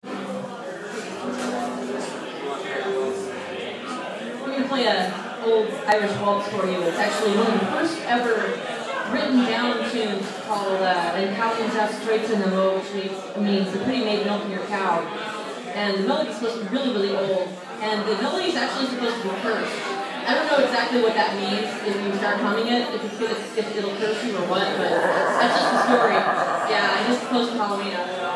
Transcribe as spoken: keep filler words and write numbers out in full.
We're going to play an old Irish waltz for you. It's actually one of the first ever written down tunes called uh, "And Cow Comes Out Straight in the Mo," which means, means the pretty maid milking your cow. And the melody is supposed to be really, really old. And the melody is actually supposed to be cursed. I don't know exactly what that means if you start humming it, if, it's, if it'll curse you or what, but that's just the story. Yeah, I just post Halloween, I don't know.